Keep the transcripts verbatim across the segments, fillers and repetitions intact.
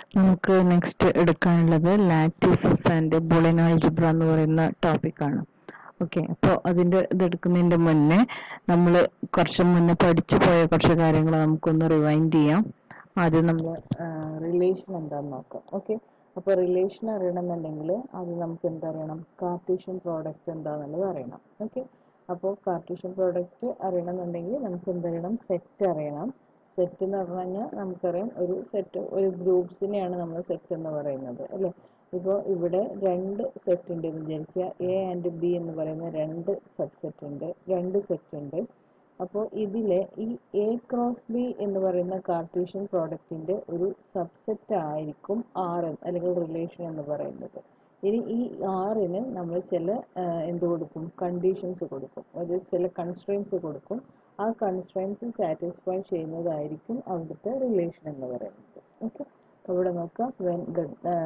നമുക്ക് നെക്സ്റ്റ് എടുക്കാനുള്ളത് lattices and Boolean algebra എന്ന് പറയുന്ന ടോപ്പിക്കാണ്. ഓക്കെ, അപ്പോൾ അതിൻ്റെ ഇതെടുക്കുന്നതിൻ്റെ മുന്നേ നമ്മൾ കുറച്ച് മുന്നേ പഠിച്ചു പോയ കുറച്ച് കാര്യങ്ങൾ നമുക്കൊന്ന് റിവൈൻഡ് ചെയ്യാം. ആദ്യം നമ്മൾ റിലേഷൻ എന്താണെന്ന് നോക്കാം. ഓക്കെ, അപ്പോൾ റിലേഷൻ അറിയണമെന്നുണ്ടെങ്കിൽ ആദ്യം നമുക്ക് എന്തറിയണം? കാർട്ടീഷ്യൻ പ്രോഡക്റ്റ് എന്താണെന്നുള്ളത് അറിയണം. ഓക്കെ, അപ്പോൾ കാർട്ടീഷ്യൻ പ്രോഡക്റ്റ് അറിയണമെന്നുണ്ടെങ്കിൽ നമുക്ക് എന്തറിയണം? സെറ്റ് അറിയണം. സെറ്റ് എന്ന് പറഞ്ഞു കഴിഞ്ഞാൽ നമുക്കറിയാം ഒരു സെറ്റ് ഒരു ഗ്രൂപ്പ്സിനെയാണ് നമ്മൾ സെറ്റ് എന്ന് പറയുന്നത് അല്ലേ. ഇപ്പോൾ ഇവിടെ രണ്ട് സെറ്റ് ഉണ്ട് എന്ന് വിചാരിക്കുക. എ ആൻഡ് ബി എന്ന് പറയുന്ന രണ്ട് സബ്സെറ്റ് ഉണ്ട്, രണ്ട് സെറ്റ് ഉണ്ട്. അപ്പോൾ ഇതിലെ ഈ എ ക്രോസ് ബി എന്ന് പറയുന്ന കാർട്ടീഷ്യൻ പ്രോഡക്റ്റിന്റെ ഒരു സബ്സെറ്റ് ആയിരിക്കും ആർ അല്ലെങ്കിൽ റിലേഷൻ എന്ന് പറയുന്നത്. ഇനി ഈ ആറിന് നമ്മൾ ചില എന്ത് കൊടുക്കും? കണ്ടീഷൻസ് കൊടുക്കും, ഒരു ചില കൺസ്ട്രെയിൻസ് കൊടുക്കും. ആ കൺസ്ട്രെയിൻസ് സാറ്റിസ്ഫൈ ചെയ്യുന്നതായിരിക്കും അവിടുത്തെ റിലേഷൻ എന്ന് പറയുന്നത്. ഓക്കെ, ഇവിടെ നോക്കാം. വെൻ ദ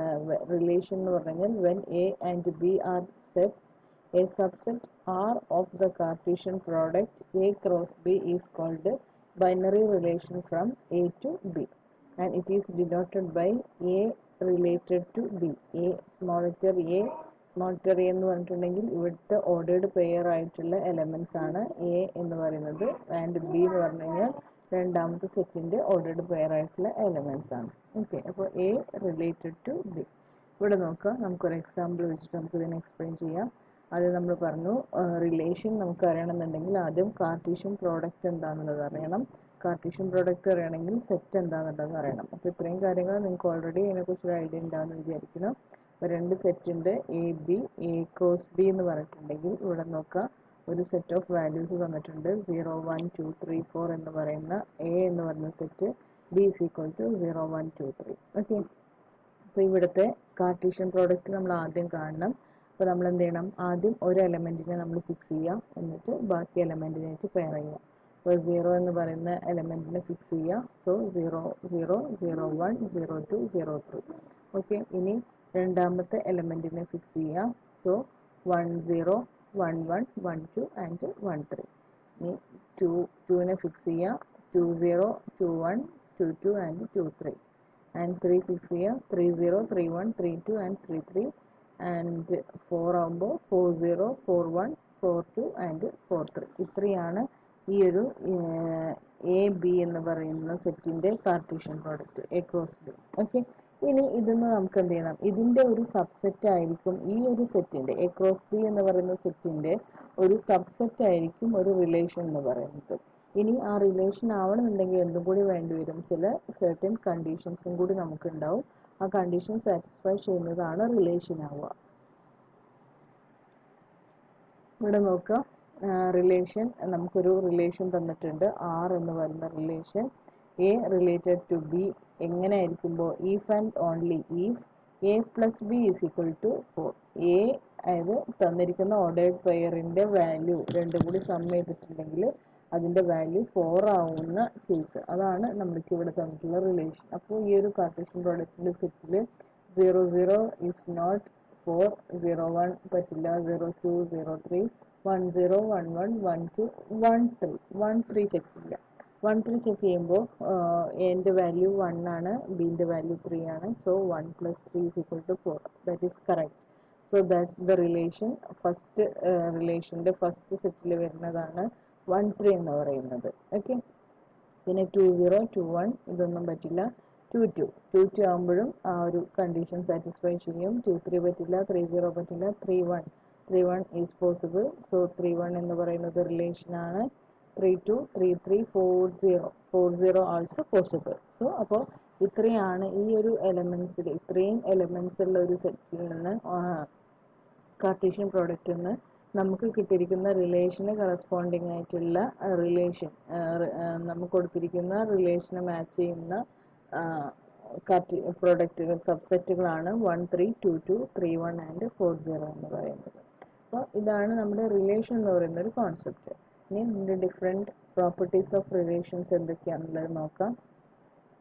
റിലേഷൻ എന്ന് പറഞ്ഞാൽ when A and B are sets a subset R of the Cartesian product A cross B is called binary relation from A to B, and it is denoted by A related to B. A small letter A small letter A എന്ന് പറഞ്ഞിട്ടുണ്ടെങ്കിൽ ഇവിടുത്തെ ordered pair ആയിട്ടുള്ള elements ആണ് A എന്ന് പറയുന്നത്, and B എന്ന് പറഞ്ഞു കഴിഞ്ഞാൽ രണ്ടാമത്തെ സെറ്റിന്റെ ഓർഡേർഡ് പെയർ ആയിട്ടുള്ള എലമെന്റ്സ് ആണ്. ഓക്കെ, അപ്പോൾ എ റിലേറ്റഡ് ടു ബി. ഇവിടെ നോക്കാം, നമുക്കൊരു എക്സാമ്പിൾ വെച്ചിട്ട് നമുക്ക് ഇതിനെ എക്സ്പ്ലെയിൻ ചെയ്യാം. അത് നമ്മൾ പറഞ്ഞു റിലേഷൻ നമുക്ക് അറിയണമെന്നുണ്ടെങ്കിൽ ആദ്യം കാർട്ടീഷ്യൻ പ്രോഡക്റ്റ് എന്താണെന്നുള്ളത് അറിയണം. കാർട്ടീഷ്യൻ പ്രോഡക്റ്റ് അറിയണമെങ്കിൽ സെറ്റ് എന്താണെന്നുള്ളത് അറിയണം. അപ്പോൾ ഇത്രയും കാര്യങ്ങൾ നിങ്ങൾക്ക് ഓൾറെഡി ഇതിനെക്കുറിച്ചൊരു ഐഡിയ ഉണ്ടാകുമെന്ന് വിചാരിക്കുന്നു. അപ്പോൾ രണ്ട് സെറ്റ് ഉണ്ട്, A B. A cross B എന്ന് പറഞ്ഞിട്ടുണ്ടെങ്കിൽ ഇവിടെ നോക്കാം, ഒരു സെറ്റ് ഓഫ് വാല്യൂസ് തന്നിട്ടുണ്ട്. Zero one two three four എന്ന് പറയുന്ന എ എന്ന് പറയുന്ന set, B is equal to zero one two three. Okay, അപ്പോൾ ഇവിടുത്തെ കാർട്ടീഷ്യൻ പ്രോഡക്റ്റ് നമ്മൾ ആദ്യം കാണണം. അപ്പോൾ നമ്മൾ എന്ത് ചെയ്യണം? ആദ്യം ഒരു എലമെൻറ്റിനെ നമ്മൾ ഫിക്സ് ചെയ്യാം, എന്നിട്ട് ബാക്കി എലമെൻറ്റിനായിട്ട് പെയർ ചെയ്യാം. അപ്പോൾ സീറോ എന്ന് പറയുന്ന എലമെൻറ്റിനെ ഫിക്സ് ചെയ്യുക. So zero zero zero one zero two zero three. Okay, ഇനി രണ്ടാമത്തെ എലമെൻറ്റിനെ ഫിക്സ് ചെയ്യാം. So one zero one one one two and one three. ഇനി ടു ടുവിനെ ഫിക്സ് ചെയ്യാം. Two zero two one two two and two three. And three fix ചെയ്യാം. Three zero three one three two and three three. And four ആകുമ്പോൾ four zero four one four two and four three. ഇത്രയാണ് ഈ ഒരു A B എന്ന് പറയുന്ന സെറ്റിന്റെ Cartesian product A cross B. Okay, ഇനി ഇതിന്ന് നമുക്ക് എന്ത് ചെയ്യണം? ഇതിന്റെ ഒരു സബ്സെറ്റ് ആയിരിക്കും ഈ ഒരു സെറ്റിന്റെ എ ക്രോസ് ബി എന്ന് പറയുന്ന സെറ്റിന്റെ ഒരു സബ്സെറ്റ് ആയിരിക്കും ഒരു റിലേഷൻ എന്ന് പറയുന്നത്. ഇനി ആ റിലേഷൻ ആവണമെന്നുണ്ടെങ്കിൽ എന്തും കൂടി വേണ്ടി വരും? ചില സെർട്ടൻ കണ്ടീഷൻസും കൂടി നമുക്ക് ഉണ്ടാവും. ആ കണ്ടീഷൻ സാറ്റിസ്ഫൈ ചെയ്യുന്നതാണ് റിലേഷൻ ആവുക. ഇവിടെ നോക്കാം, റിലേഷൻ നമുക്കൊരു റിലേഷൻ തന്നിട്ടുണ്ട്, ആർ എന്ന് പറയുന്ന relation. A related to B എങ്ങനെ ആയിരിക്കുമ്പോൾ if and only if A plus B is equal to four. A അതായത് തന്നിരിക്കുന്ന ഓർഡേർഡ് പെയറിന്റെ വാല്യൂ രണ്ടും കൂടി സം ചെയ്തിട്ടുണ്ടെങ്കിൽ അതിന്റെ വാല്യൂ ഫോർ ആവുന്ന കേസ്, അതാണ് നമ്മൾക്ക് ഇവിടെ തന്നിട്ടുള്ള റിലേഷൻ. അപ്പോൾ ഈ ഒരു കാർട്ടീഷ്യൻ പ്രോഡക്റ്റിന്റെ സെറ്റിൽ zero zero is not four, zero one പറ്റില്ല, zero two zero three one zero one one one two one three one three check ഇല്ല. വൺ ത്രീ ചെക്ക് ചെയ്യുമ്പോൾ എൻ്റെ വാല്യൂ വൺ ആണ്, ബിൻ്റെ വാല്യൂ ത്രീ ആണ്. So one plus three is equal to four. That is correct. So that's the relation. First റിലേഷൻ്റെ first സെറ്റിൽ വരുന്നതാണ് one three എന്ന് പറയുന്നത്. ഓക്കെ, പിന്നെ ടു സീറോ ടു വൺ ഇതൊന്നും പറ്റില്ല. ടു ടു ടു ടു ആകുമ്പോഴും ആ ഒരു കണ്ടീഷൻ സാറ്റിസ്ഫൈ ചെയ്യും. ടു ത്രീ പറ്റില്ല, ത്രീ സീറോ പറ്റില്ല, three one three one is possible. So three one എന്ന് പറയുന്നത് റിലേഷനാണ്. Three two three three four zero four zero also possible. So അപ്പോൾ ഇത്രയാണ് ഈ ഒരു എലമെന്റ്സിൽ ഇത്രയും എലമെന്റ്സ് ഉള്ള ഒരു സെറ്റിൽ നിന്ന് കാർട്ടീഷ്യൻ പ്രോഡക്റ്റിൽ നിന്ന് നമുക്ക് കിട്ടിയിരിക്കുന്ന റിലേഷന് കറസ്പോണ്ടിങ് ആയിട്ടുള്ള റിലേഷൻ, നമുക്ക് കൊടുത്തിരിക്കുന്ന റിലേഷനെ മാച്ച് ചെയ്യുന്ന പ്രോഡക്റ്റുകൾ സബ്സെറ്റുകളാണ് one three two two three one and four zero എന്ന് പറയുന്നത്. അപ്പോൾ ഇതാണ് നമ്മുടെ റിലേഷൻ എന്ന് പറയുന്ന ഒരു കോൺസെപ്റ്റ്. ഇനി ഇതിൻ്റെ ഡിഫറെൻറ്റ് പ്രോപ്പർട്ടീസ് ഓഫ് റിലേഷൻസ് എന്തൊക്കെയാണെന്നുള്ളത് നോക്കാം.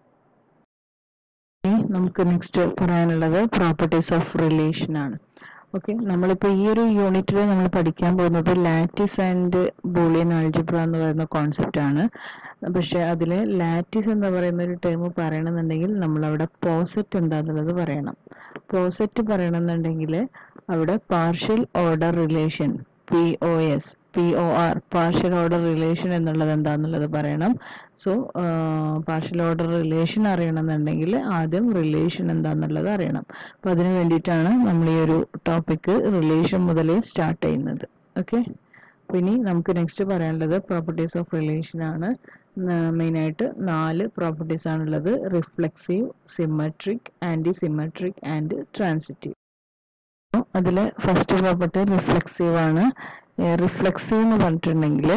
നമുക്ക് നെക്സ്റ്റ് പറയാനുള്ളത് പ്രോപ്പർട്ടീസ് ഓഫ് റിലേഷൻ ആണ്. ഓക്കെ, നമ്മളിപ്പോൾ ഈ ഒരു യൂണിറ്റിൽ നമ്മൾ പഠിക്കാൻ പോകുന്നത് ലാറ്റിസ് ആൻഡ് ബൂളിയൻ ആൾജിബ്ര എന്ന് പറയുന്ന കോൺസെപ്റ്റ് ആണ്. പക്ഷെ അതിൽ ലാറ്റിസ് എന്ന് പറയുന്ന ഒരു ടേം പറയണമെന്നുണ്ടെങ്കിൽ നമ്മളവിടെ പോസെറ്റ് എന്താണെന്നുള്ളത് പറയണം. പോസെറ്റ് പറയണമെന്നുണ്ടെങ്കിൽ അവിടെ partial order relation P O S P O R partial order relation എന്നുള്ളത് എന്താണെന്നുള്ളത് പറയണം. സോ പാർഷ്യൽ ഓർഡർ റിലേഷൻ അറിയണമെന്നുണ്ടെങ്കിൽ ആദ്യം റിലേഷൻ എന്താണെന്നുള്ളത് അറിയണം. അപ്പം അതിന് വേണ്ടിയിട്ടാണ് നമ്മൾ ഈ ഒരു ടോപ്പിക്ക് റിലേഷൻ മുതലേ സ്റ്റാർട്ട് ചെയ്യുന്നത്. ഓക്കെ, ഇനി നമുക്ക് നെക്സ്റ്റ് പറയാനുള്ളത് പ്രോപ്പർട്ടീസ് ഓഫ് റിലേഷൻ ആണ്. മെയിനായിട്ട് നാല് പ്രോപ്പർട്ടീസ് ആണുള്ളത്: reflexive, symmetric, anti symmetric and transitive. അതിൽ ഫസ്റ്റ് പ്രോപ്പർട്ടി റിഫ്ലെക്സീവ് ആണ്. റിഫ്ലെക്സീവ് എന്ന് പറഞ്ഞിട്ടുണ്ടെങ്കിൽ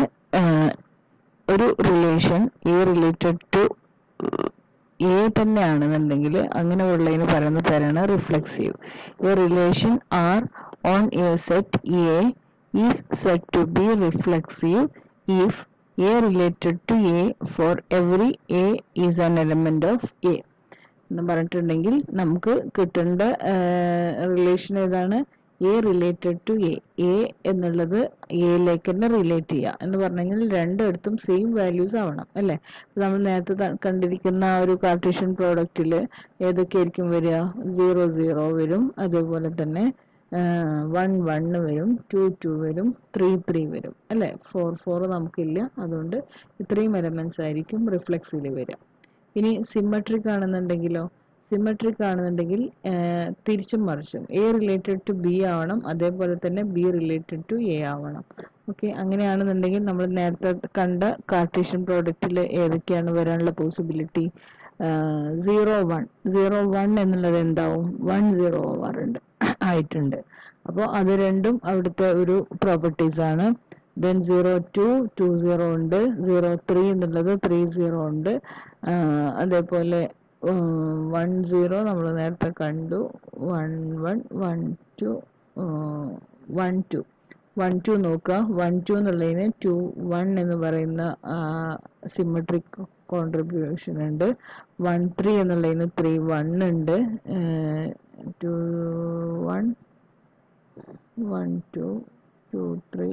ഒരു relation A related to a തന്നെയാണെന്നുണ്ടെങ്കിൽ അങ്ങനെ ഉള്ളതിന് പറയുന്ന പേരാണ് reflexive. A relation R on a set A is set to B reflexive if a related to a for every a is an element of A എന്ന് പറഞ്ഞിട്ടുണ്ടെങ്കിൽ നമുക്ക് കിട്ടേണ്ട relation ഏതാണ്? A related to a. A എന്നുള്ളത് എയിലേക്ക് തന്നെ relate ചെയ്യുക എന്ന് പറഞ്ഞെങ്കിൽ രണ്ടിടത്തും സെയിം വാല്യൂസ് ആവണം അല്ലേ? നമ്മൾ നേരത്തെ കണ്ടിരിക്കുന്ന ആ ഒരു കാർട്ടീഷ്യൻ പ്രോഡക്റ്റിൽ ഏതൊക്കെയായിരിക്കും വരിക? സീറോ സീറോ വരും, അതേപോലെ തന്നെ വൺ വണ്ണ് വരും, ടു ടു വരും, ത്രീ ത്രീ വരും അല്ലേ? ഫോർ ഫോർ നമുക്കില്ല, അതുകൊണ്ട് ഇത്രയും എലമെന്റ്സ് ആയിരിക്കും റിഫ്ലെക്സിൽ വരിക. ഇനി സിമെട്രിക് ആണെന്നുണ്ടെങ്കിലോ? സിമെട്രിക് ആണെന്നുണ്ടെങ്കിൽ തിരിച്ചും മറിച്ചും എ റിലേറ്റഡ് ടു ബി ആവണം, അതേപോലെ തന്നെ ബി റിലേറ്റഡ് ടു എ ആവണം. ഓക്കെ, അങ്ങനെയാണെന്നുണ്ടെങ്കിൽ നമ്മൾ നേരത്തെ കണ്ട കാർട്ടീഷ്യൻ പ്രോഡക്റ്റിൽ ഏതൊക്കെയാണ് വരാനുള്ള possibility? Zero one zero one എന്നുള്ളത് എന്താവും? വൺ സീറോ ആവാറുണ്ട് ആയിട്ടുണ്ട്. അപ്പോൾ അത് രണ്ടും അവിടുത്തെ ഒരു പ്രോപ്പർട്ടീസ് ആണ്. Then zero two two zero ഉണ്ട്, സീറോ ത്രീ എന്നുള്ളത് ത്രീ സീറോ ഉണ്ട്, അതേപോലെ വൺ സീറോ നമ്മൾ നേരത്തെ കണ്ടു, one one one two one two one two നോക്കുക. വൺ ടു എന്നുള്ളതിന് ടു വൺ എന്ന് പറയുന്ന സിമെട്രിക് കോൺട്രിബ്യൂഷൻ ഉണ്ട്. വൺ ത്രീ എന്നുള്ളതിന് ത്രീ വൺ ഉണ്ട്, two one one two two three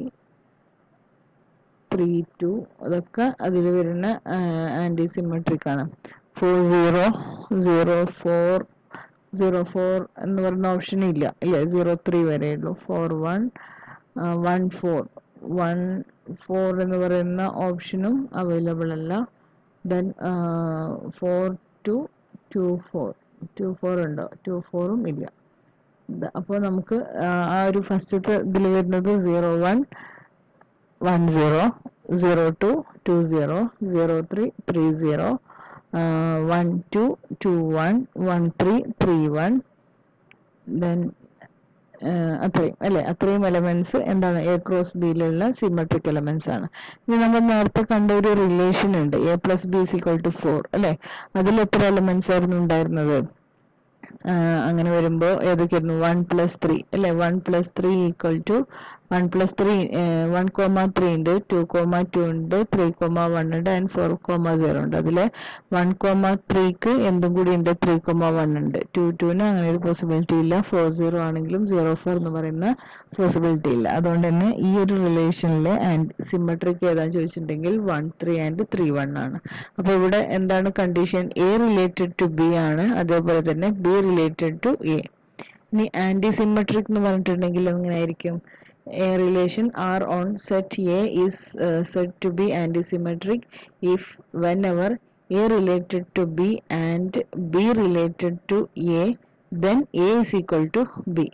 three two അതൊക്കെ അതിൽ വരുന്ന ആൻറ്റി സിമെട്രിക് ആണ്. Four zero zero four zero four എന്ന് പറയുന്ന ഓപ്ഷൻ ഇല്ല ഇല്ലേ? സീറോ ത്രീ വരെ ഉള്ളൂ. Four one one four one four എന്ന് പറയുന്ന ഓപ്ഷനും അവൈലബിൾ അല്ല. Then four two two four two four ഉണ്ടോ? ടു ഫോറും ഇല്ല. അപ്പോൾ നമുക്ക് ആ ഒരു ഫസ്റ്റത്തെ ഇതിൽ വരുന്നത് zero one one zero, zero two two zero, zero three three zero, one two two one, one three three one, then അത്രയും അല്ലെ? അത്രയും എലമെന്റ്സ് എന്താണ്? എ ക്രോസ് ബിയിലുള്ള സിമെട്രിക് എലമെന്റ്സ് ആണ്. ഇനി നമ്മൾ നേരത്തെ കണ്ട ഒരു റിലേഷൻ ഉണ്ട്, a plus b is equal to four അല്ലെ? അതിൽ എത്ര എലമെന്റ്സ് ആയിരുന്നു ഉണ്ടായിരുന്നത്? അങ്ങനെ വരുമ്പോൾ ഏതൊക്കെയായിരുന്നു? വൺ പ്ലസ് ത്രീ അല്ലെ? One plus three equal to one plus three one comma three ഉണ്ട്, ടു കോമ ടു ഉണ്ട്, ത്രീ കോമ വൺ ഉണ്ട്, ആൻഡ് ഫോർ കോമ സീറോ ഉണ്ട്. അതിൽ വൺ കോമ ത്രീക്ക് എന്തും കൂടി ഉണ്ട്? ത്രീ കോമ വൺ ഉണ്ട്. ടു ടുവിന് അങ്ങനെ ഒരു പോസിബിലിറ്റി ഇല്ല. ഫോർ സീറോ ആണെങ്കിലും സീറോ ഫോർ എന്ന് പറയുന്ന പോസിബിലിറ്റി ഇല്ല. അതുകൊണ്ട് തന്നെ ഈ ഒരു റിലേഷനിലെ ആൻഡ് സിമെട്രിക് ഏതാന്ന് ചോദിച്ചിട്ടുണ്ടെങ്കിൽ one three and three one ആണ്. അപ്പൊ ഇവിടെ എന്താണ് condition? A related to b ആണ്, അതേപോലെ തന്നെ ബി റിലേറ്റഡ് ടു എ. ഇനി ആന്റി സിമെട്രിക് എന്ന് പറഞ്ഞിട്ടുണ്ടെങ്കിൽ എങ്ങനെയായിരിക്കും? A relation R on set A is uh, said to be antisymmetric if whenever A related to B and B related to A, then A is equal to B.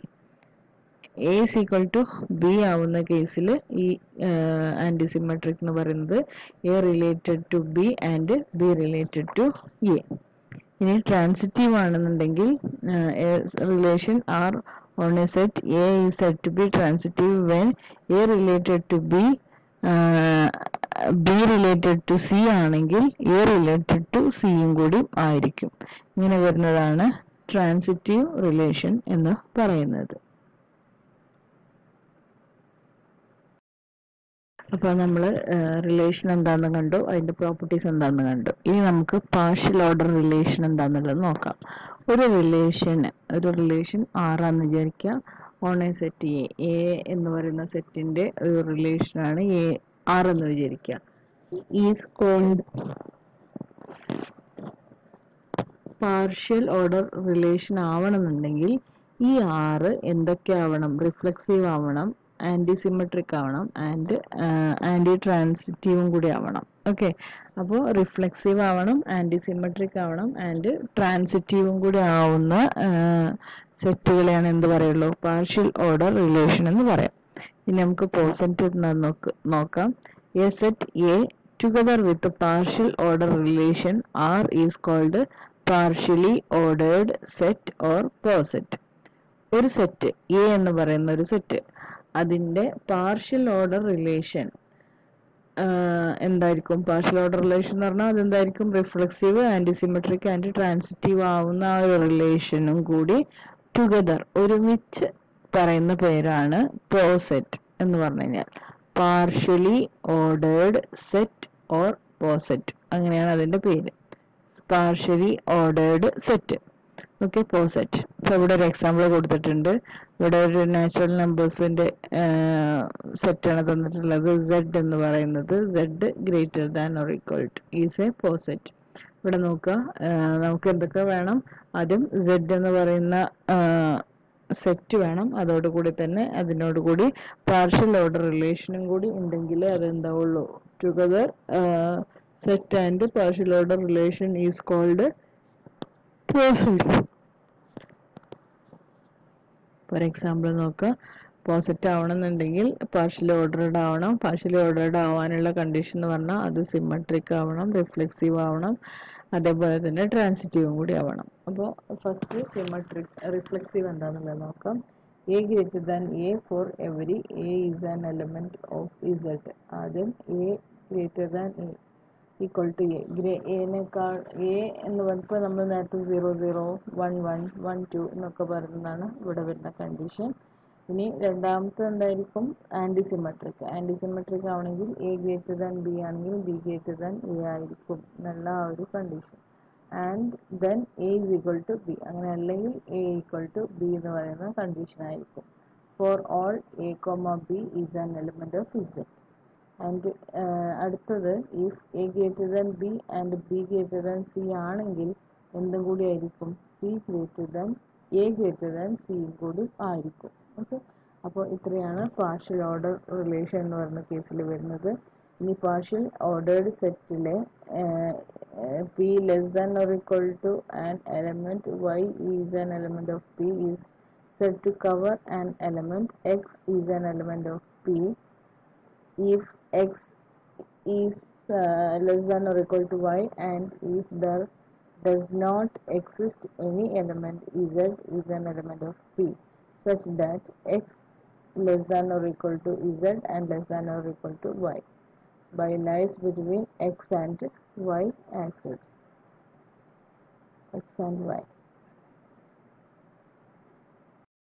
A is equal to B ആവുന്ന കേസിൽ ഈ ആന്റിസിമെട്രിക് എന്ന് പറയുന്നത് A related to B and B related to A. ഇനി transitive ആണെന്നുണ്ടെങ്കിൽ relation R on a set A is said to be transitive when A related to B, uh, B related to C ആണെങ്കിൽ A related to C യും കൂടി ആയിരിക്കും. ഇങ്ങനെ വരുന്നതാണ് transitive relation എന്ന് പറയുന്നത്. അപ്പോൾ നമ്മൾ റിലേഷൻ എന്താണെന്ന് കണ്ടു, അതിന്റെ പ്രോപ്പർട്ടീസ് എന്താണെന്ന് കണ്ടു. ഇനി നമുക്ക് പാർഷ്യൽ ഓർഡർ റിലേഷൻ എന്താണെന്നുള്ളത് നോക്കാം. ഒരു റിലേഷൻ ഒരു റിലേഷൻ ആറാന്ന് വിചാരിക്കുക. On a set A A എന്ന് പറയുന്ന സെറ്റിന്റെ ഒരു റിലേഷൻ ആണ് എ ആർ എന്ന് വിചാരിക്കുക. Is called partial order relation ആവണമെന്നുണ്ടെങ്കിൽ ഈ ആറ് എന്തൊക്കെ ആവണം? റിഫ്ലെക്സീവ് ആവണം, ആന്റി സിമെട്രിക് ആവണം, ആൻഡ് ആന്റി ട്രാൻസിറ്റീവും കൂടി ആവണം. ഓക്കെ, അപ്പോൾ റിഫ്ലെക്സീവ് ആവണം, ആന്റി സിമെട്രിക് ആവണം, ആൻഡ് ട്രാൻസിറ്റീവും കൂടി ആവുന്ന സെറ്റുകളെയാണ് എന്ത് പറയുള്ളൂ? പാർഷ്യൽ ഓർഡർ റിലേഷൻ എന്ന് പറയാം. ഇനി നമുക്ക് പോസിറ്റീവ് നോക്ക് നോക്കാം. A set A together with the partial order relation R is called partially ordered set or poset. ഒരു സെറ്റ് എ എന്ന് പറയുന്ന ഒരു സെറ്റ്, അതിന്റെ പാർഷ്യൽ ഓർഡർ റിലേഷൻ എന്തായിരിക്കും? പാർഷ്യൽ ഓർഡർ റിലേഷൻ എന്ന് പറഞ്ഞാൽ അതെന്തായിരിക്കും? റിഫ്ലെക്സീവ്, ആന്റിസിമെട്രിക്, ആൻഡ് ട്രാൻസിറ്റീവ് ആവുന്ന ആ ഒരു റിലേഷനും കൂടി ടുഗദർ ഒരുമിച്ച് പറയുന്ന പേരാണ് പോസെറ്റ് എന്ന് പറഞ്ഞു കഴിഞ്ഞാൽ. Partially ordered set or poset, അങ്ങനെയാണ് അതിന്റെ പേര്. Partially ordered set, okay, poset. ഇപ്പൊ ഇവിടെ ഒരു എക്സാമ്പിൾ കൊടുത്തിട്ടുണ്ട്. ഇവിടെ ഒരു നാച്ചുറൽ നമ്പേഴ്സിന്റെ സെറ്റാണ് തന്നിട്ടുള്ളത്. സെഡ് എന്ന് പറയുന്നത് Z greater than or equal to is a poset. ഇവിടെ നോക്കുക, നമുക്ക് എന്തൊക്കെ വേണം? ആദ്യം സെഡ് എന്ന് പറയുന്ന സെറ്റ് വേണം, അതോടുകൂടി തന്നെ അതിനോടുകൂടി പാർഷ്യൽ ഓർഡർ റിലേഷനും കൂടി ഉണ്ടെങ്കിൽ അതെന്താവുള്ളൂ? Together set and partial order relation is called poset. For example നോക്കുക, പോസെറ്റ് ആവണമെന്നുണ്ടെങ്കിൽ പാർഷ്യലി ഓർഡർഡ് ആവണം. പാർഷ്യലി ഓർഡർഡ് ആവാനുള്ള കണ്ടീഷൻ എന്ന് പറഞ്ഞാൽ അത് സിമെട്രിക് ആവണം, റിഫ്ലെക്സീവ് ആവണം, അതേപോലെ തന്നെ ട്രാൻസിറ്റീവും കൂടി ആവണം. അപ്പോൾ ഫസ്റ്റ് സിമെട്രിക് റിഫ്ലെക്സീവ് എന്താണെന്നുള്ളത് നോക്കാം. A greater than a for every a is an element of Z. ആദ്യം a greater than a equal to a, ഗ്രേ എനേക്കാൾ എ എന്ന് പറഞ്ഞപ്പോൾ നമ്മൾ നേരത്തെ zero zero one one one two എന്നൊക്കെ പറയുന്നതാണ് ഇവിടെ വരുന്ന കണ്ടീഷൻ. ഇനി രണ്ടാമത്തെ എന്തായിരിക്കും? Anti symmetric. ആന്റി സിമെട്രിക് ആവണമെങ്കിൽ എ ഗ്രേറ്റർ ദാൻ ബി ആണെങ്കിൽ ബി ഗ്രേറ്റർ ദാൻ എ ആയിരിക്കും എന്നുള്ള ആ ഒരു condition. And then a is equal to B, അങ്ങനെ അല്ലെങ്കിൽ എ ഈക്വൽ ടു ബി എന്ന് പറയുന്ന കണ്ടീഷൻ ആയിരിക്കും. For all a comma b is an element of Z. And അടുത്തത് if a greater than b and b greater than c ആണെങ്കിൽ എന്തും കൂടി ആയിരിക്കും? C greater than a greater than c കൂടി ആയിരിക്കും. ഓക്കെ, അപ്പോൾ ഇത്രയാണ് പാർഷ്യൽ ഓർഡർ റിലേഷൻ എന്ന് പറയുന്ന കേസിൽ വരുന്നത്. ഇനി പാർഷ്യൽ ഓർഡേർഡ് സെറ്റിലെ P less than or equal to an element y is an element of P is said to cover an element x is an element of P if x is uh, less than or equal to y, and if there does not exist any element z is an element of p, such that x less than or equal to z and less than or equal to y by lies between x and y axis, x and y.